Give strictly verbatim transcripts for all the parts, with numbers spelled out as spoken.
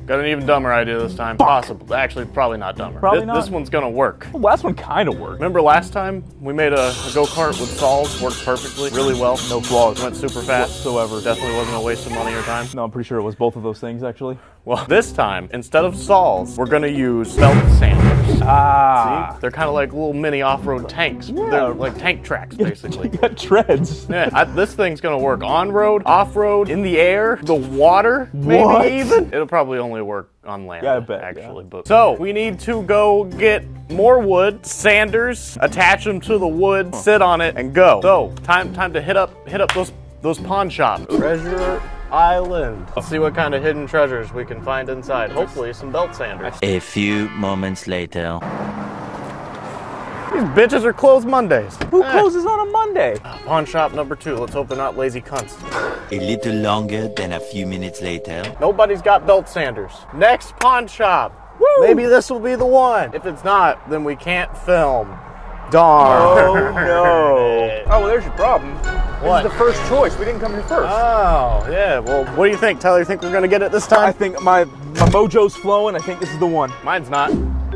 Got an even dumber idea this time. Fuck. Possible. Actually, probably not dumber. Probably this, not. This one's gonna work. The last one kind of worked. Remember last time we made a, a go-kart with saws? Worked perfectly, really well. No flaws. Went super fast. Whatsoever. Definitely wasn't a waste of money or time. No, I'm pretty sure it was both of those things, actually. Well, this time, instead of saws, we're gonna use belt sanders. Ah. See? They're kind of like little mini off-road tanks. Yeah. They're like tank tracks, basically. You got treads. Yeah, I, this thing's gonna work on-road, off-road, in the air, the water, maybe What? even. It'll probably only work on land, Yeah, I bet, actually. yeah. But so we need to go get more wood, sanders, attach them to the wood, huh. sit on it, and go. So time time to hit up hit up those those pawn shops. Treasure Island. Let's see what kind of hidden treasures we can find inside. Hopefully some belt sanders. A few moments later. These bitches are closed Mondays. Who Eh. closes on a Monday? Pawn shop number two. Let's hope they're not lazy cunts. A little longer than a few minutes later. Nobody's got belt sanders. Next pawn shop. Woo! Maybe this will be the one. If it's not, then we can't film. Darn. Oh no. Oh, well, there's your problem. What? This is the first choice. We didn't come here first. Oh, yeah. Well, what do you think, Tyler? You think we're going to get it this I time? think my, my mojo's flowing. I think this is the one. Mine's not.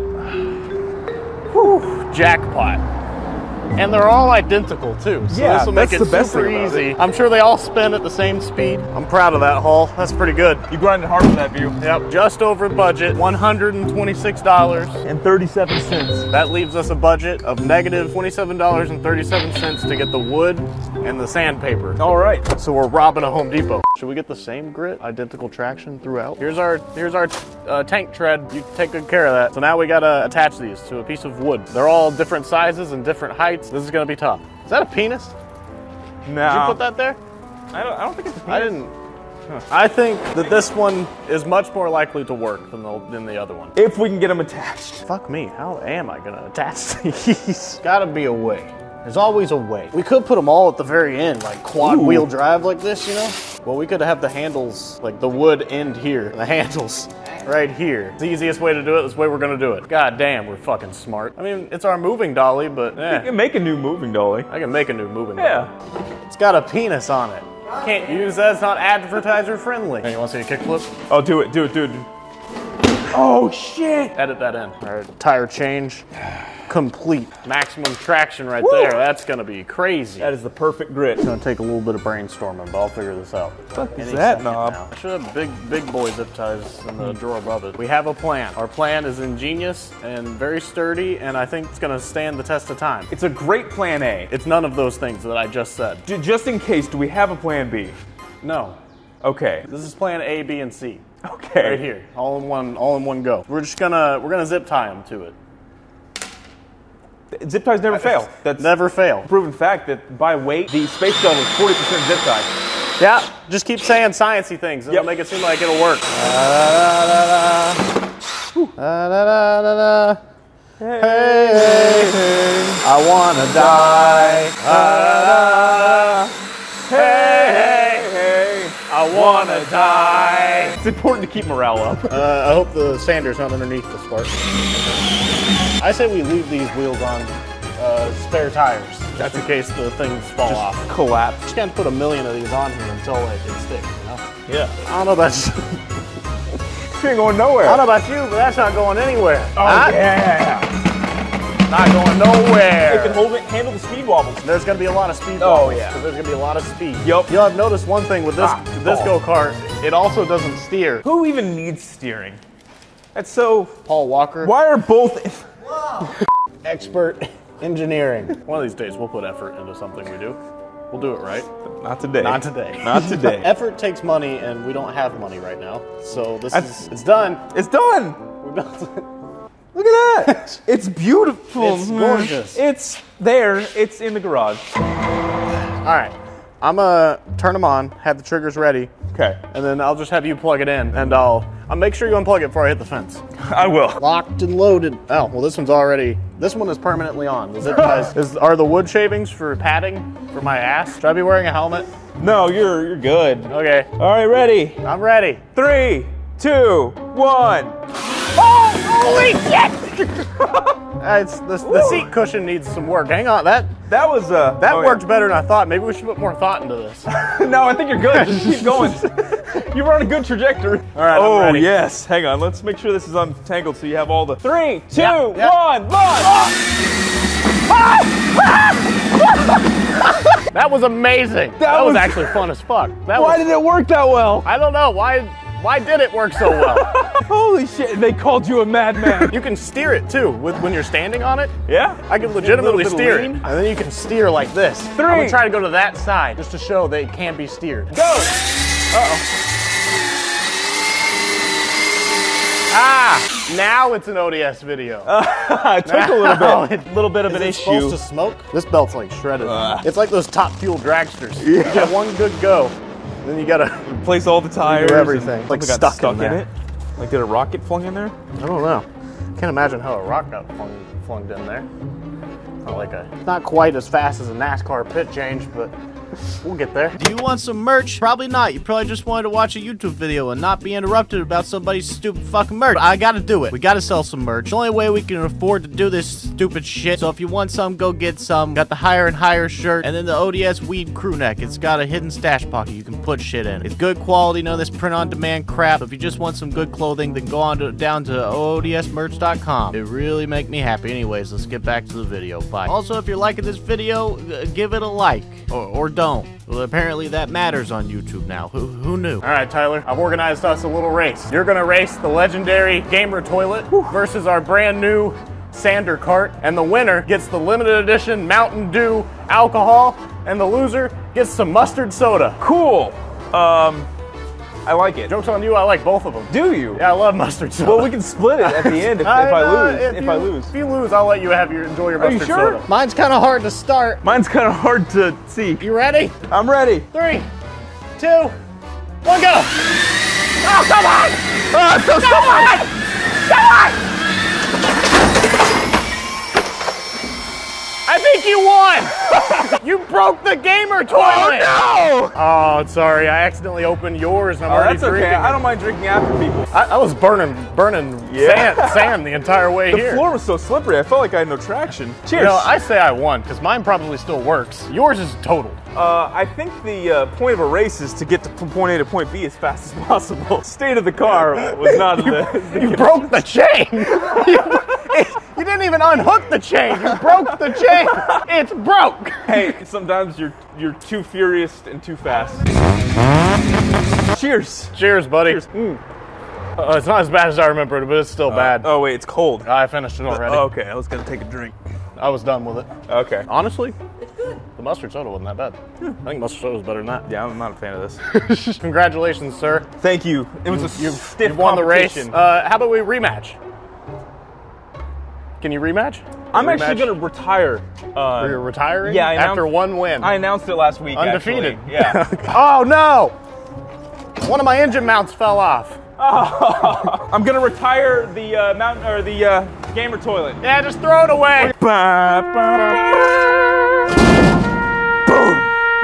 Whew, jackpot. And they're all identical too, so Yeah, this will make that's it the best super thing about easy. it. I'm sure they all spin at the same speed. I'm proud of that haul. That's pretty good. You grinded hard for that view. Yep, just over budget, one hundred twenty-six dollars. And thirty-seven cents. That leaves us a budget of negative twenty-seven dollars and thirty-seven cents to get the wood and the sandpaper. All right. So we're robbing a Home Depot. Should we get the same grit, identical traction throughout? Here's our here's our uh, tank tread. You take good care of that. So now we gotta attach these to a piece of wood. They're all different sizes and different heights. This is gonna be tough. Is that a penis? No. Did you put that there? I don't, I don't think it's a penis. I didn't. Huh. I think that this one is much more likely to work than the, than the other one. If we can get them attached. Fuck me, how am I gonna attach these? Gotta be a way. There's always a way. We could put them all at the very end, like quad Ooh. wheel drive like this, you know? Well, we could have the handles, like the wood end here, the handles right here. It's the easiest way to do it, this way we're gonna do it. God damn, we're fucking smart. I mean, it's our moving dolly, but You eh, can make a new moving dolly. I can make a new moving Yeah. dolly. It's got a penis on it. Can't use that, it's not advertiser friendly. Hey, you wanna see a kickflip? Oh, do it, do it, do it. Oh, shit. Edit that in. All right, tire change. Complete. Maximum traction right Woo. there. That's gonna be crazy. That is the perfect grit. It's gonna take a little bit of brainstorming, but I'll figure this out. What the fuck is Any that second knob? now. I should have big, big boy zip ties in the drawer above it. We have a plan. Our plan is ingenious and very sturdy, and I think it's gonna stand the test of time. It's a great plan A. It's none of those things that I just said. J- just in case, do we have a plan B? No. Okay. This is plan A, B, and C. Okay. Right here. All in one, all in one go. We're just gonna, we're gonna zip tie them to it. Zip ties never fail. That's Never fail. a proven fact that by weight, the space shuttle is forty percent zip tied. Yeah, just keep saying sciencey things. It'll Yep. make it seem like it'll work. Da, da, da, da, da. Hey, hey, hey, I wanna die. Da, da, da. Hey, hey, hey, I wanna die. It's important to keep morale up. Uh, I hope the sander's not underneath this part. I say we leave these wheels on uh, spare tires, just in case the things fall Just off. collapse. Just can't put a million of these on here until like, it sticks, you know? Yeah. I don't know about you. You ain't going nowhere. I don't know about you, but that's not going anywhere. Oh, Huh? yeah. Not going nowhere. It can hold it, handle the speed wobbles. There's gonna be a lot of speed. Oh, wobbles, yeah. 'cause there's gonna be a lot of speed. Yup. You'll have noticed one thing with this Ah, this ball. go-kart, it also doesn't steer. Who even needs steering? That's so... Paul Walker, Why are both... expert engineering. One of these days we'll put effort into something we do. We'll do it right. Not today. Not today. Not today. Effort takes money, and we don't have money right now. So this That's- is it's done. It's done. We built it. Look at that. It's beautiful. It's gorgeous. It's there. It's in the garage. All right, I'm gonna turn them on, have the triggers ready, Okay. and then I'll just have you plug it in, and I'll I'll make sure you unplug it before I hit the fence. I will. Locked and loaded. Oh, well, this one's already. This one is permanently on. The zip ties is, are the wood shavings for padding for my ass. Should I be wearing a helmet? No, you're you're good. Okay, All right, ready? I'm ready. Three, two, one. Oh, holy shit! Uh, it's the, the seat cushion needs some work. Hang on, that That was uh. that oh, worked better than I thought. Maybe we should put more thought into this. Yeah. No, I think you're good. Just keep going. You were on a good trajectory. All right. Oh I'm ready. yes. Hang on. Let's make sure this is untangled so you have all the three, two, Yeah, yeah. one, launch. That was amazing. That, That was, was- actually fun as fuck. That Why was, did it work that well? I don't know why. Why did it work so well? Holy shit! They called you a madman. You can steer it too with, when you're standing on it. Yeah. I can legitimately bit of steer it, lean. and then you can steer like this. Three. I'm gonna try to go to that side just to show that it can be steered. Go. Uh-oh. Ah, now it's an O D S video. it took a little bit. A little bit of Is an it issue. supposed to smoke? This belt's like shredded. Ugh. It's like those Top Fuel dragsters. You get one good go, then you gotta Place all the tires. everything. and Like something got stuck in there. it. Like did a rocket flung in there? I don't know. Can't imagine how a rock got flung, flung in there. Not like a, not quite as fast as a NASCAR pit change, but we'll get there. Do you want some merch? Probably not. You probably just wanted to watch a YouTube video and not be interrupted about somebody's stupid fucking merch. But I gotta do it. We gotta sell some merch. The only way we can afford to do this stupid shit. So if you want some, go get some. Got the Higher and Higher shirt and then the O D S Weed crew neck. It's got a hidden stash pocket you can put shit in. It's good quality, no this print on demand crap. So if you just want some good clothing, then go on to, down to O D S merch dot com. It really make me happy. Anyways, let's get back to the video. Bye. Also, if you're liking this video, uh, give it a like or, or don't. Well, apparently that matters on YouTube now. Who, who knew? All right, Tyler, I've organized us a little race. You're gonna race the legendary Gamer Toilet versus our brand new Sander cart, and the winner gets the limited edition Mountain Dew alcohol, and the loser gets some mustard soda. Cool. Um, I like it. Joke's on you, I like both of them. Do you? Yeah, I love mustard soda. Well, we can split it at the end if, if I know, lose. If, you, I lose. If you lose, I'll let you have your enjoy your Are you mustard sure? soda. Mine's kind of hard to start. Mine's kind of hard to see. You ready? I'm ready. Three, two, one, go! Oh, come on! Oh, so Come on! Come on! I think you won! You broke the Gamer Toilet! Oh no! Oh, sorry, I accidentally opened yours and I'm Oh, already that's okay. drinking. I don't mind drinking after people. I, I was burning, burning Yeah. sand, sand the entire way The here. floor was so slippery. I felt like I had no traction. Cheers. You know, I say I won because mine probably still works. Yours is totaled. Uh, I think the uh, point of a race is to get to, from point A to point B as fast as possible. State of the car was not You, the, the you broke the chain. you, you didn't even unhook the chain. You broke the chain. It's broke. Hey, sometimes you're you're too furious and too fast. Cheers. Cheers, buddy. Cheers. Mm. Uh, it's not as bad as I remembered, but it's still bad. Oh wait, it's cold. I finished it already. Oh, okay, I was gonna take a drink. I was done with it. Okay. Honestly, it's good. The mustard soda wasn't that bad. I think mustard soda was better than that. Yeah, I'm not a fan of this. Congratulations, sir. Thank you. It was a You, stiff you won the race. competition. Uh, how about we rematch? Can you rematch? I'm Rematch? actually gonna retire. Uh, You're retiring? Yeah, I after announced- one win. I announced it last week. Undefeated. Actually. Yeah. Oh no! One of my engine mounts fell off. Oh, I'm gonna retire the uh, mountain or the uh, Gamer Toilet. Yeah, just throw it away. Ba, ba, boom.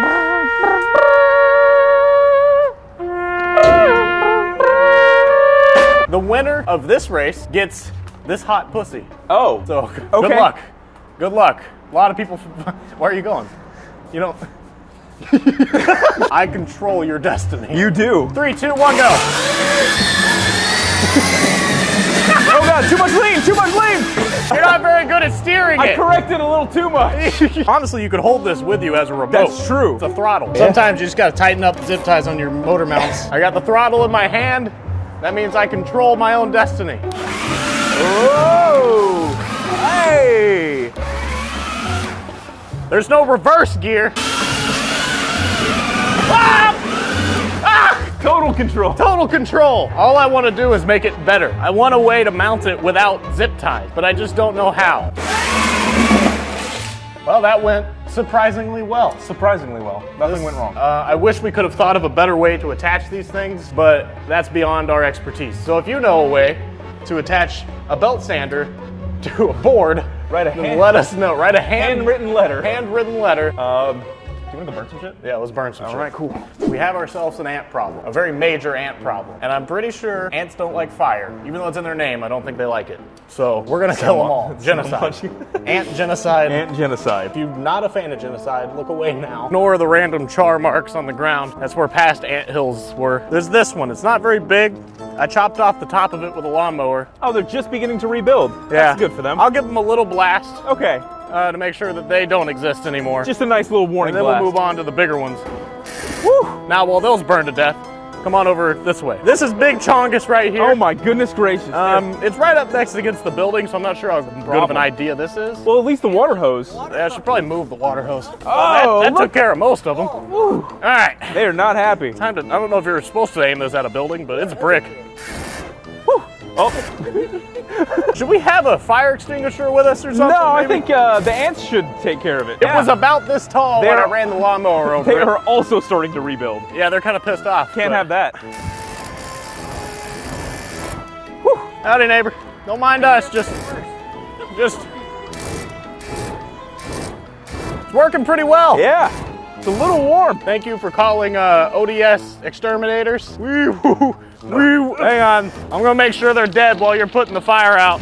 The winner of this race gets this hot pussy. Oh. So g- Okay. good luck. Good luck. A lot of people. Where are you going? You don't. I control your destiny. You do. Three, two, one, go. Oh god, too much lean, too much lean. You're not very good at steering I it. corrected a little too much. Honestly, you could hold this with you as a remote. That's true. It's a throttle. Sometimes you just gotta tighten up the zip ties on your motor mounts. I got the throttle in my hand. That means I control my own destiny. Whoa! Hey! There's no reverse gear. Ah! Ah! Total control. Total control. All I want to do is make it better. I want a way to mount it without zip ties, but I just don't know how. Well, that went surprisingly well. Surprisingly well. Nothing went wrong. Uh, I wish we could have thought of a better way to attach these things, but that's beyond our expertise. So if you know a way to attach a belt sander to a board, Write a then hand- let us know. Write a hand, Handwritten letter. handwritten letter. Um, you want to go burn some shit? Yeah, let's burn some All shit. right, cool. We have ourselves an ant problem, a very major ant problem. And I'm pretty sure ants don't like fire. Even though it's in their name, I don't think they like it. So we're gonna kill them all. So Genocide. Ant genocide. Ant genocide. If you're not a fan of genocide, look away now. Ignore the random char marks on the ground. That's where past ant hills were. There's this one. It's not very big. I chopped off the top of it with a lawnmower. Oh, they're just beginning to rebuild. Yeah. That's good for them. I'll give them a little blast Okay. uh, to make sure that they don't exist anymore. Just a nice little warning and then blast. we'll move on to the bigger ones. Woo! Now, while those burn to death, come on over this way. This is Big Chongus right here. Oh my goodness gracious. Um, it's right up next against the building, so I'm not sure how good of an Problem. idea this is. well, at least the water hose. Yeah, I should probably move the water hose. Oh, that, that look. took care of most of them. Woo. All right, They are not happy. time to. I don't know if you're supposed to aim this at a building, but it's brick. Oh. Should we have a fire extinguisher with us or something? No, I maybe? think uh, the ants should take care of it. it was about this tall They when I are- ran the lawnmower over They it. are also starting to rebuild. Yeah, they're kind of pissed off. Can't but- have that. Howdy, neighbor. Don't mind us. Just, just. It's working pretty well. Yeah. It's a little warm. Thank you for calling uh, O D S exterminators. Woo, woo, woo. Hang on. I'm gonna make sure they're dead while you're putting the fire out.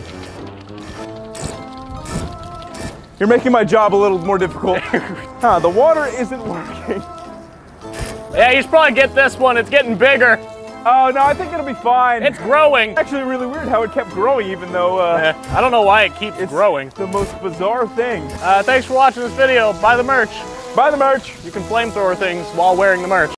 You're making my job a little more difficult. Huh, the water isn't working. Yeah, you should probably get this one. It's getting bigger. Oh, no, I think it'll be fine. It's growing. actually really weird how it kept growing even though uh, Eh, I don't know why it keeps it's growing. the most bizarre thing. Uh, thanks for watching this video. Buy the merch. Buy the merch. You can flamethrower things while wearing the merch.